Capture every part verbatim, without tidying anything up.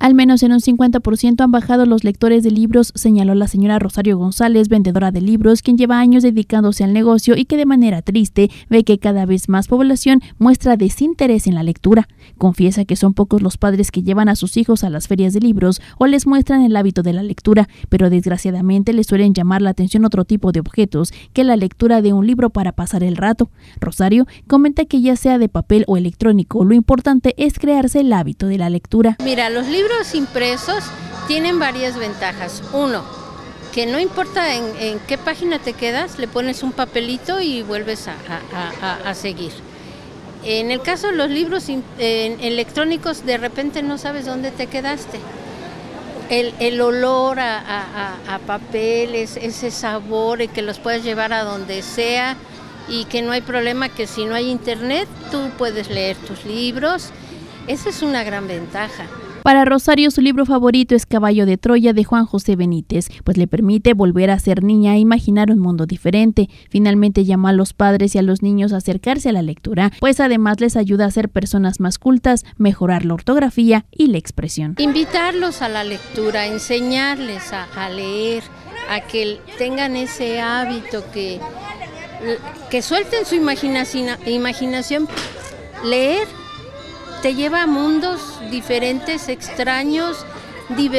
Al menos en un cincuenta por ciento han bajado los lectores de libros, señaló la señora Rosario González, vendedora de libros, quien lleva años dedicándose al negocio y que de manera triste ve que cada vez más población muestra desinterés en la lectura. Confiesa que son pocos los padres que llevan a sus hijos a las ferias de libros o les muestran el hábito de la lectura, pero desgraciadamente les suelen llamar la atención otro tipo de objetos que la lectura de un libro para pasar el rato. Rosario comenta que ya sea de papel o electrónico, lo importante es crearse el hábito de la lectura. Mira, los libros Libros impresos tienen varias ventajas. Uno, que no importa en, en qué página te quedas, le pones un papelito y vuelves a, a, a, a seguir. En el caso de los libros in, en, electrónicos, de repente no sabes dónde te quedaste. El, el olor a, a, a papel, ese sabor, y que los puedes llevar a donde sea y que no hay problema, que si no hay internet, tú puedes leer tus libros. Esa es una gran ventaja. Para Rosario, su libro favorito es Caballo de Troya de Juan José Benítez, pues le permite volver a ser niña e imaginar un mundo diferente. Finalmente llamó a los padres y a los niños a acercarse a la lectura, pues además les ayuda a ser personas más cultas, mejorar la ortografía y la expresión. Invitarlos a la lectura, enseñarles a, a leer, a que tengan ese hábito, que, que suelten su imaginación, imaginación. Leer te lleva a mundos diferentes, extraños,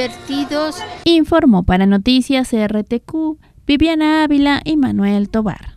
divertidos. Informó para Noticias R T Q Viviana Ávila y Manuel Tobar.